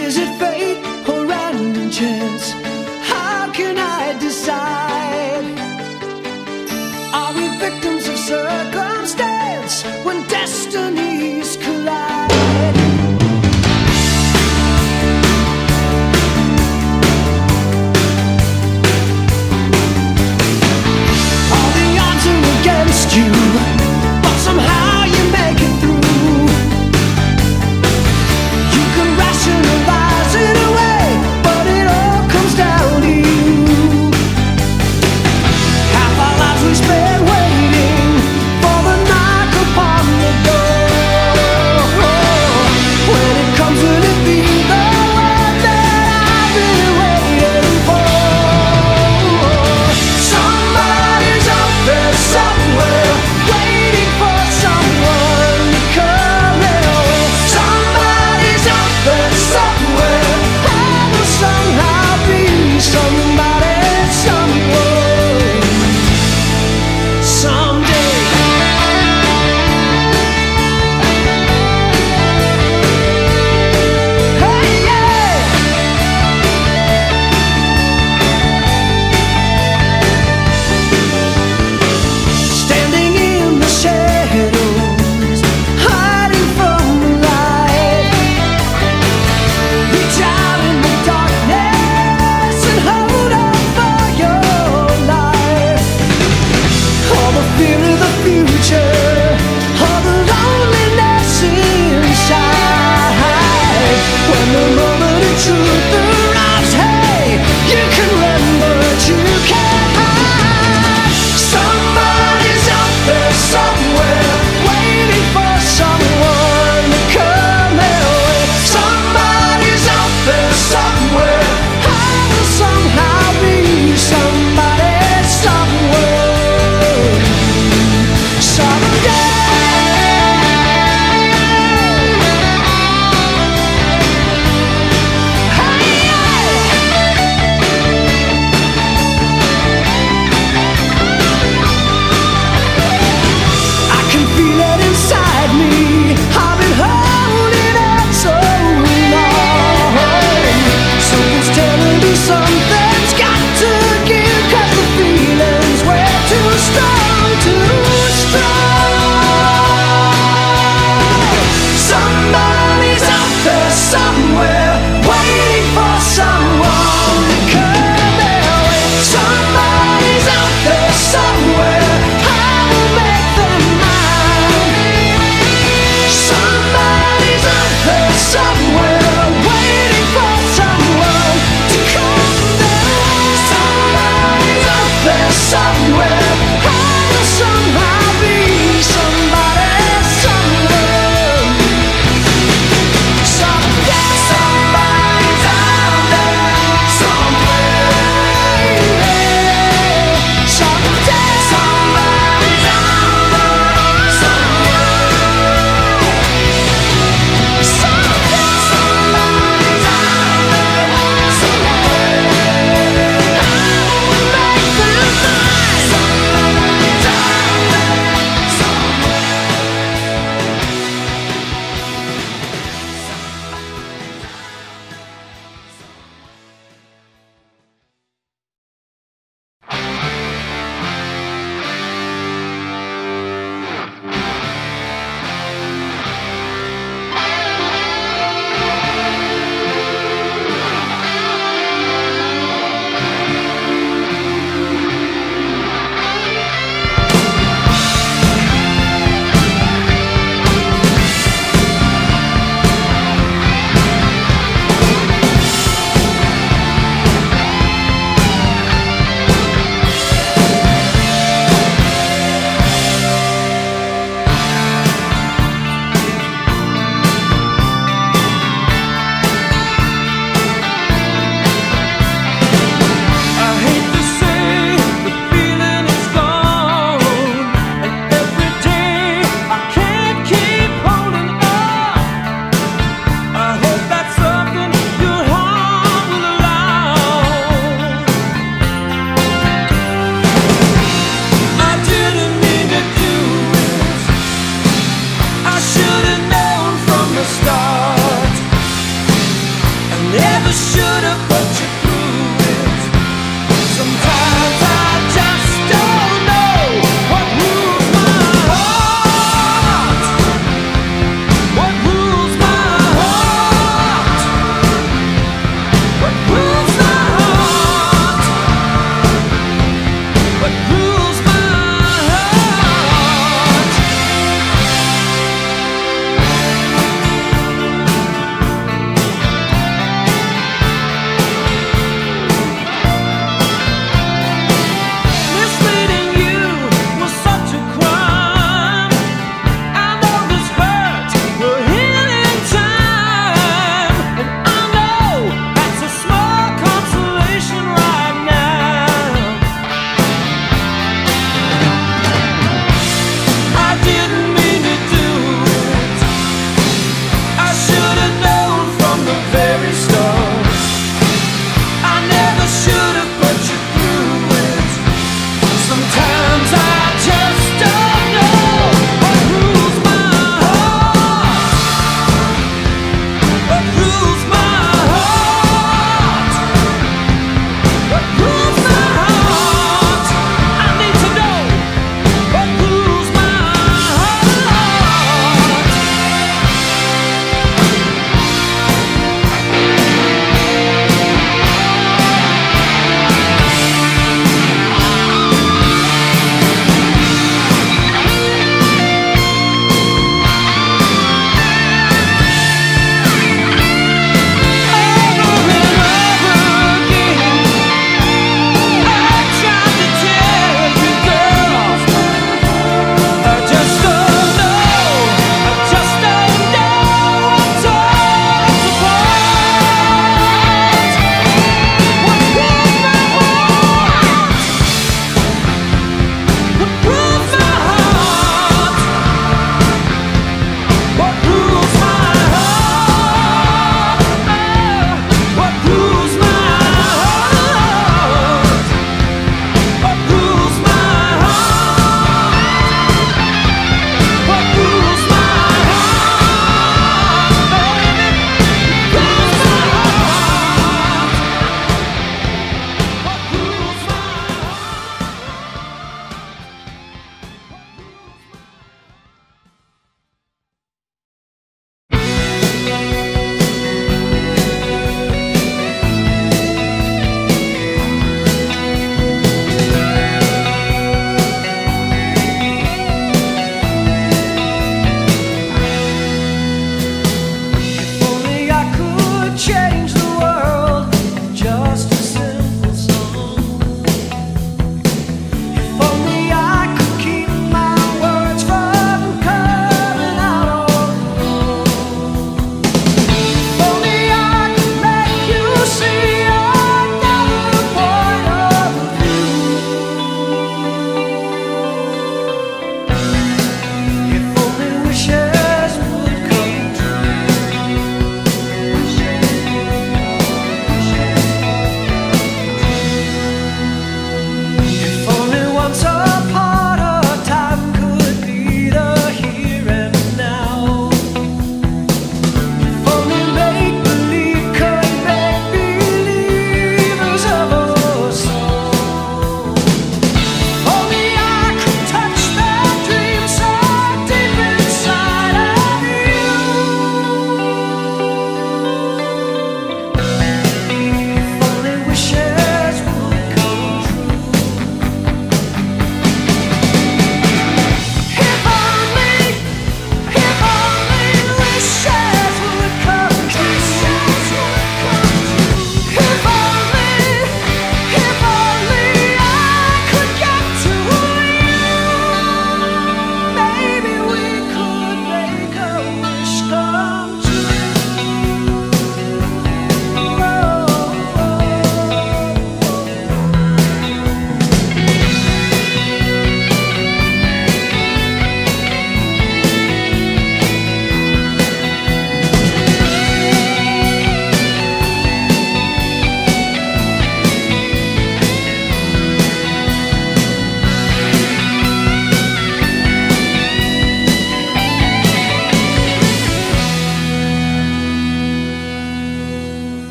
Is it fate or random chance? How can I decide? Are we victims of circumstance when destinies collide? All the odds are against you, but somehow you make it through. You can rationalize it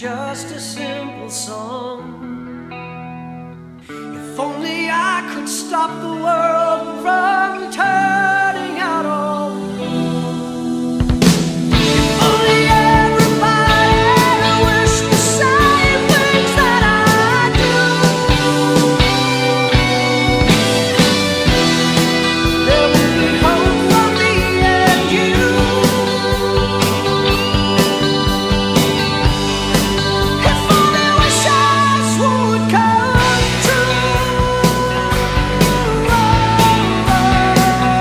just a simple song. If only I could stop the world from turning out on. If only everybody wished the same things that I do, there would be hope for me and you. If only wishes would come true.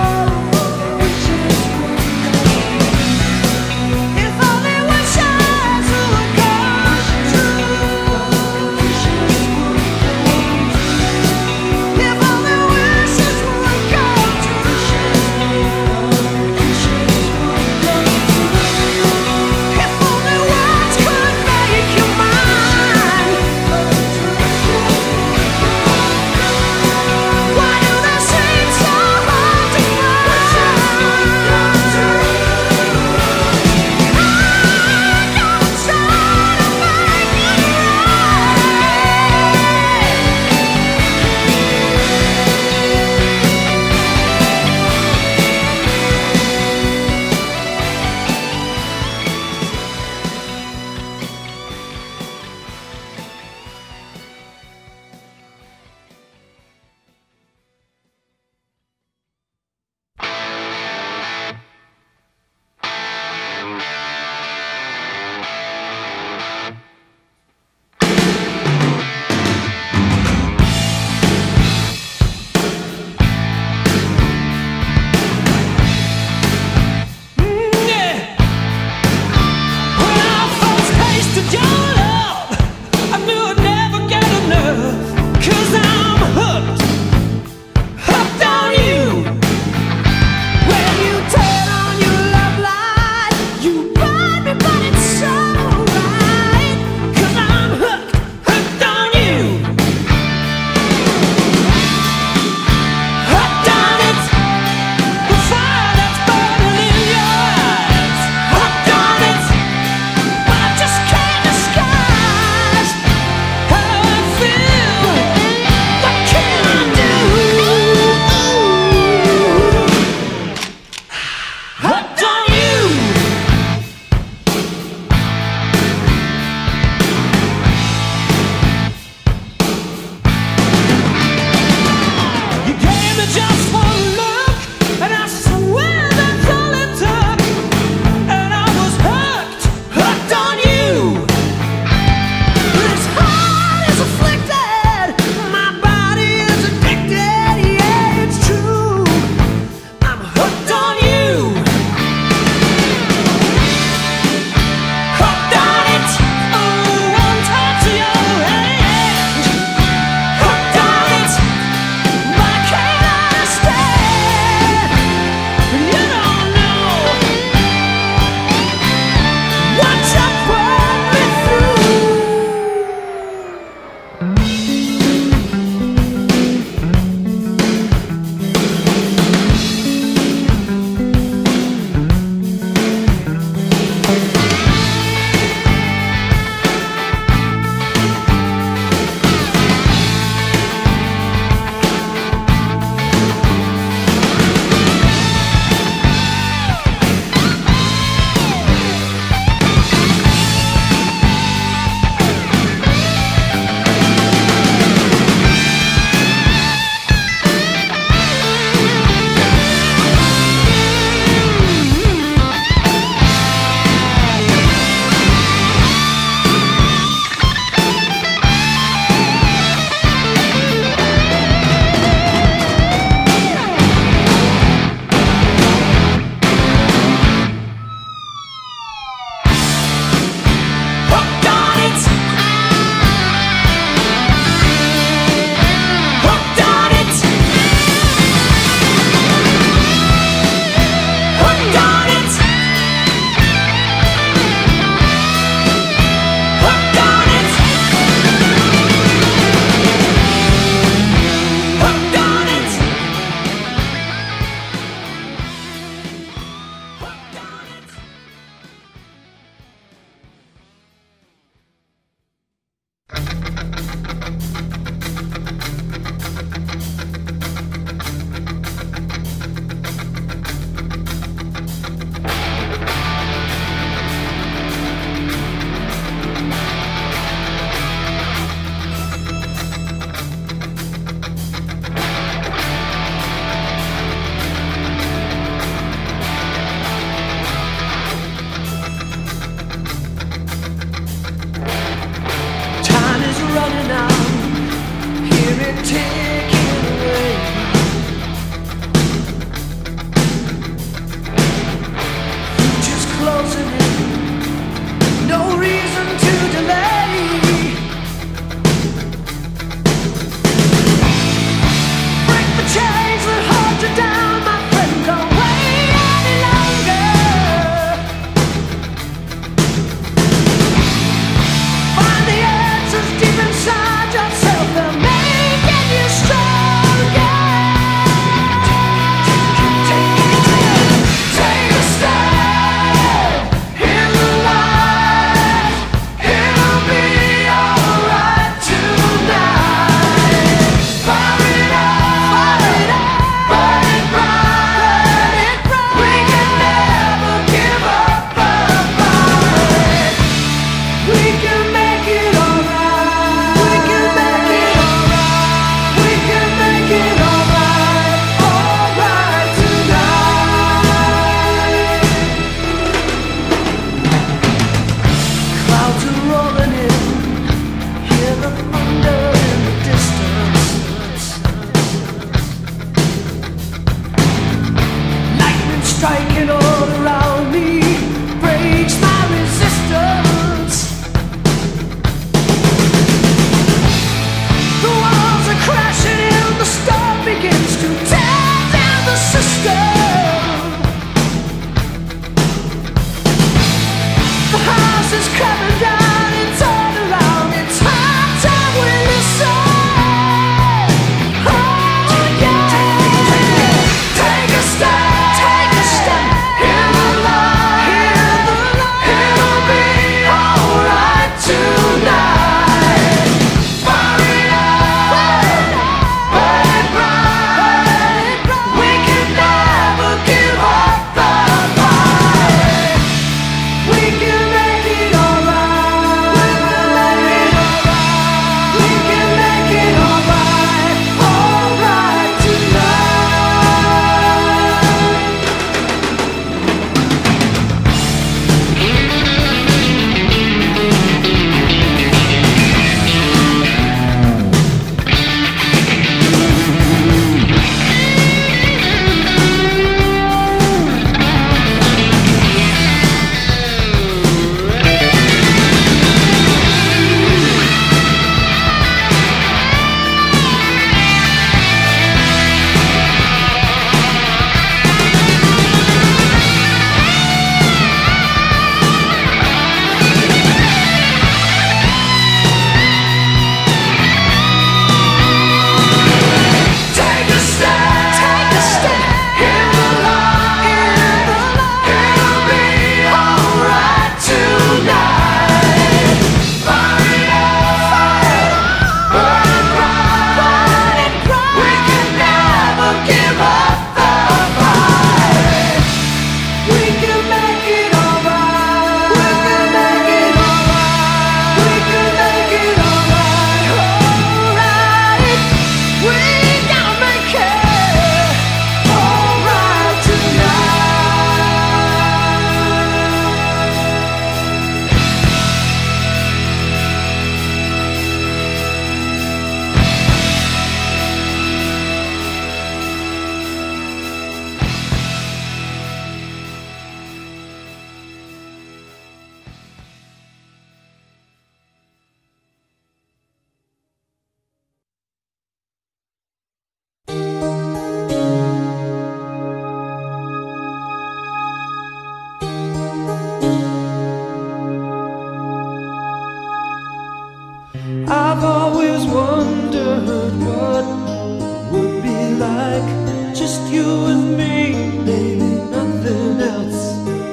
I've always wondered what would be like, just you and me, baby, nothing else.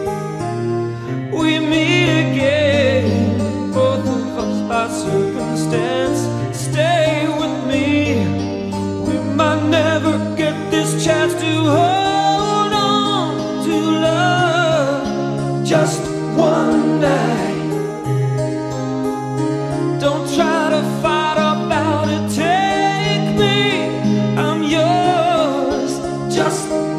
We meet again, both of us by circumstance. Stay with me, we might never get this chance to hold on to love just one night. Don't try to fight about it, take me, I'm yours, just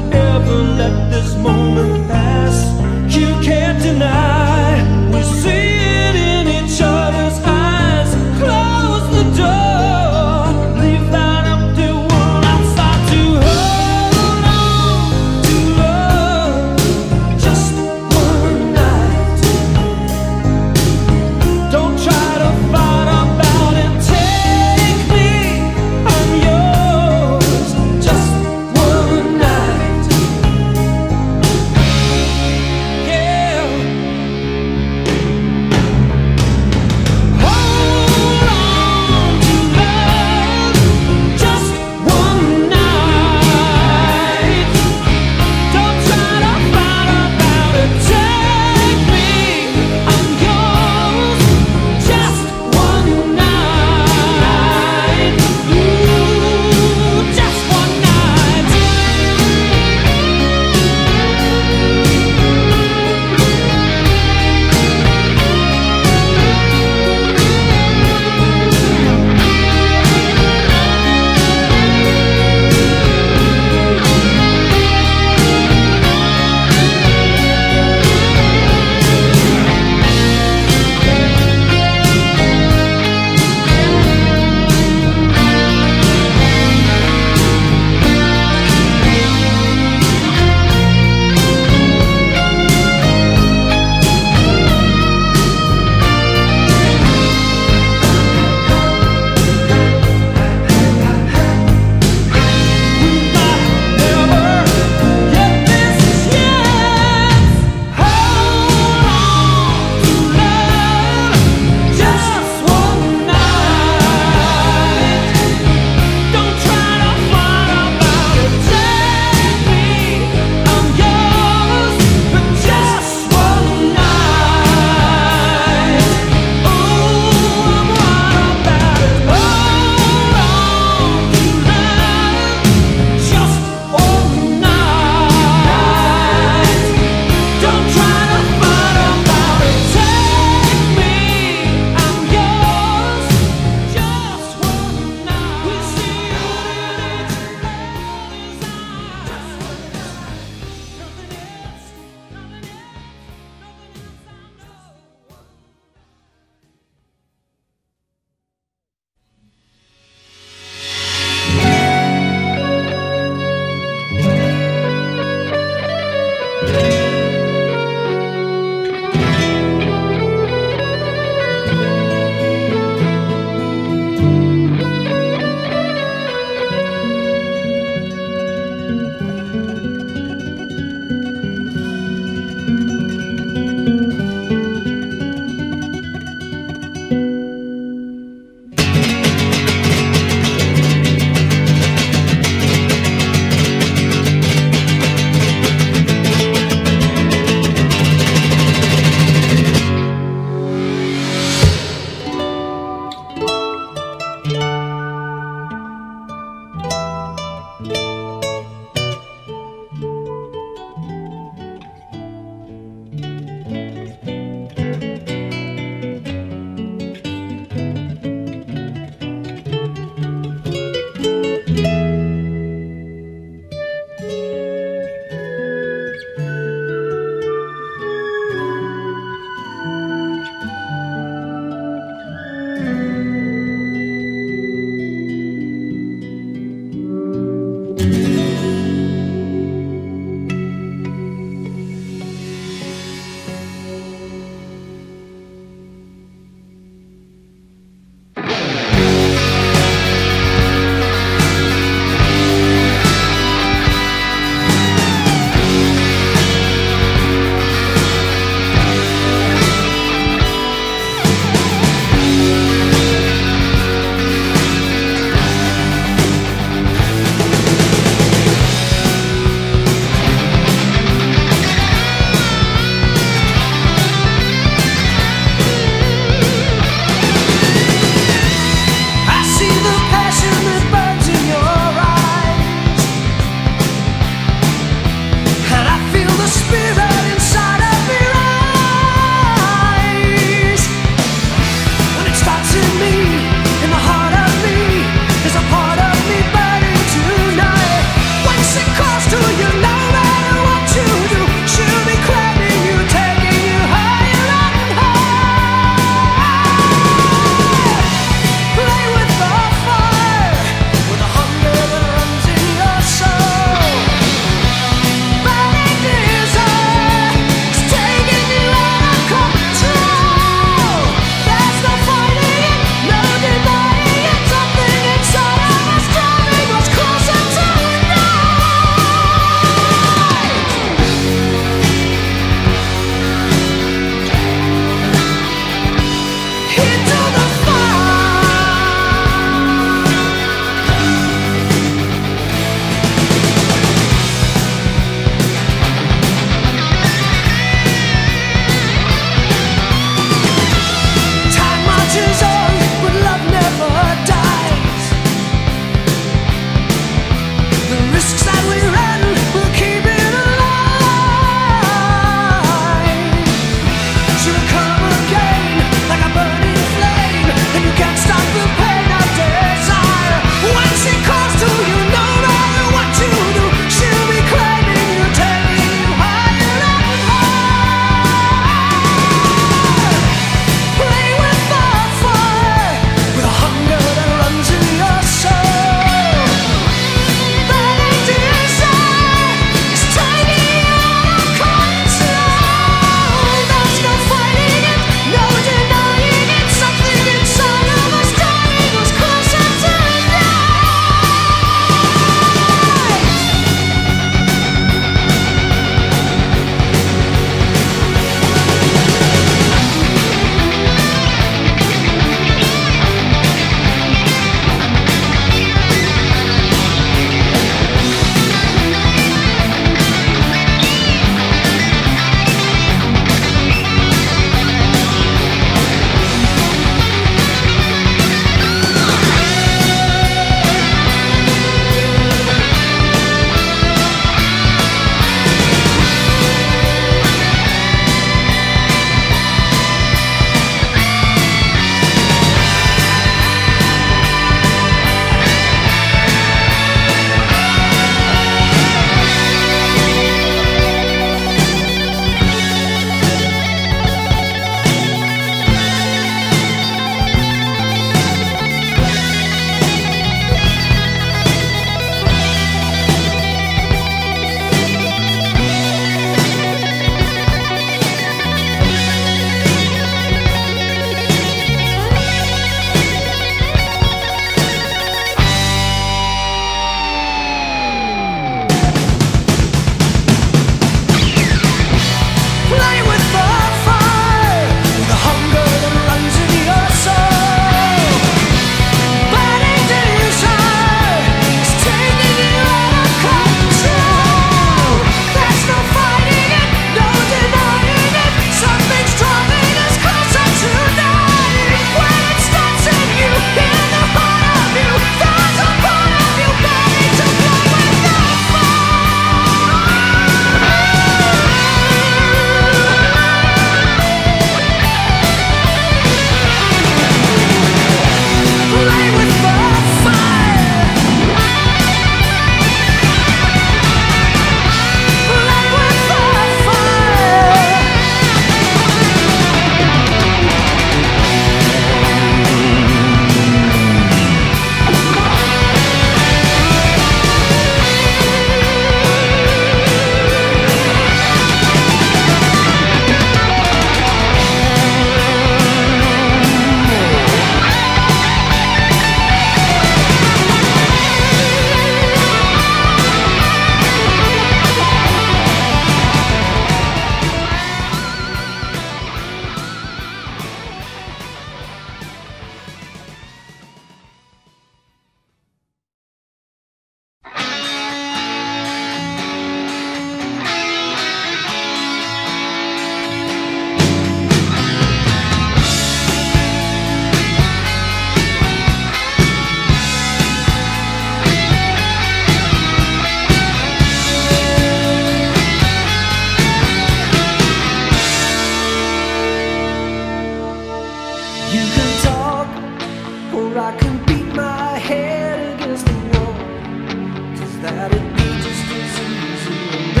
head against the wall, 'cause that'd be just as easy. And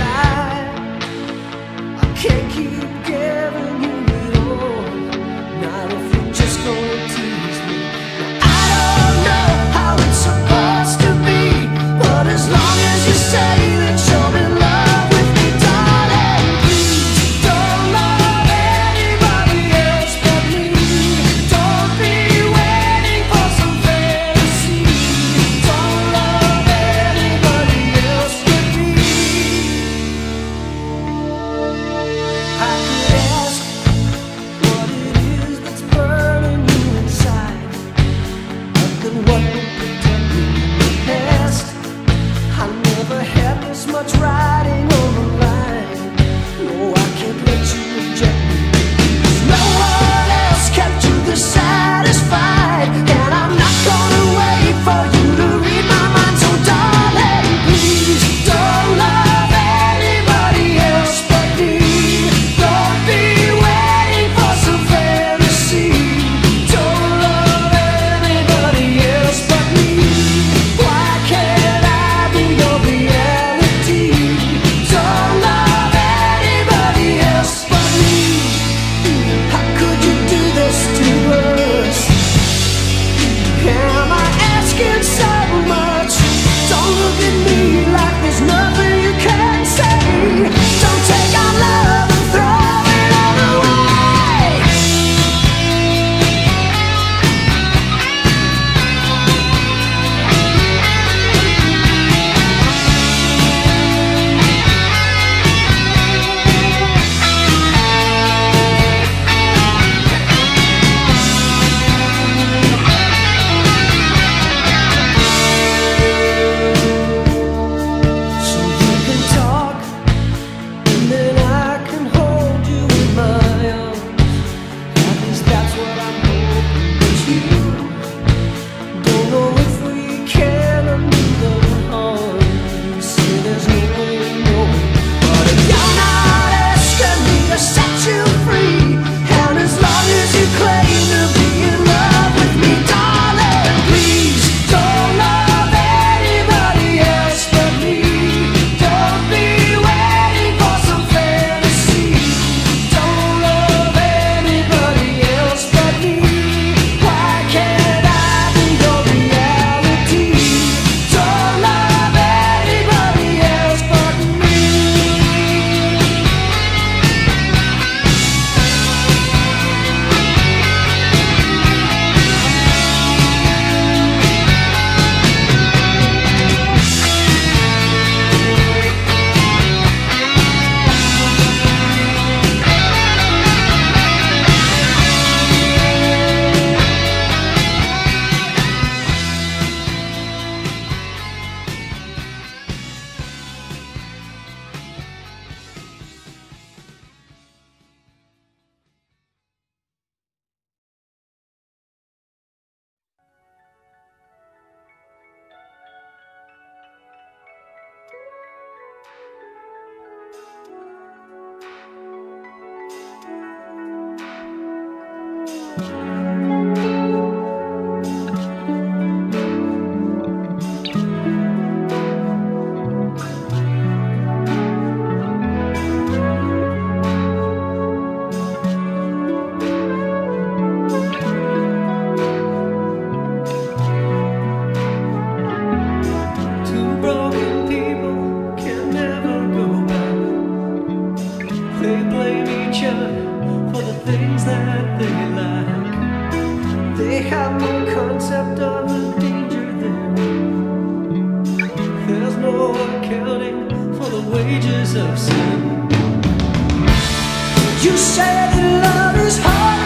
I can't keep giving you it all, not if you're just gonna tease me. Now, I don't know how it's supposed to be, but as long as you say that you're in love with me, darling, please don't love anybody else but me. Don't be waiting for some fantasy. Don't love anybody else but me. I could ask what it is that's burning you inside, but then what would protect me in the past? I never had this much riding on the line. No, I can't let you reject me, 'cause no one else kept you this satisfied. And I'm not gonna wait for you to read my mind. So darling, please don't love anybody else but me. Don't be waiting for some fantasy. Don't love anybody else but me. Why can't I be your reality? Don't love anybody else but me. How could you do this to us? Am I asking so much? Don't look at me like there's nothing you can say. Don't take our love and throw it all away. So you can talk, and then I can hold you in my arms. At least that's what I'm hoping. But you don't know if we can undo the harm. You say there's no way knowing, but if you're not asking me to set you free, and as long as you claim to be in love with me, darling, please don't love anybody else but me. Don't be waiting for some fantasy. Don't love anybody else but me. Why can't I be your reality? Don't love anybody else but me. Two broken people can never go back. They blame each other for the things that they lack. They have no concept of the danger there. There's no accounting for the wages of sin. You say that love is hard.